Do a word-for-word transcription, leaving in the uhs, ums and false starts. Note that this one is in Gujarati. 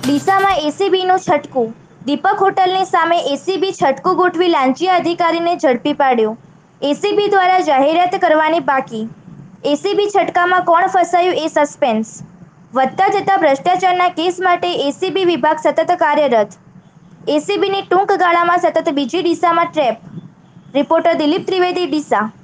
ડીસામાં એસીબીનું છટકું. દીપક હોટલની સામે એસીબી છટકું ગોઠવી લાંચિયા અધિકારીને ઝડપી પાડ્યો. એસીબી દ્વારા જાહેરાત કરવાની બાકી. એસીબી છટકામાં કોણ ફસાયું એ સસ્પેન્સ. વધતા જતા ભ્રષ્ટાચારના કેસ માટે એસીબી વિભાગ સતત કાર્યરત. એસીબીની ટૂંક ગાળામાં સતત બીજી ડીસામાં ટ્રેપ. રિપોર્ટર દિલીપ ત્રિવેદી, ડીસા.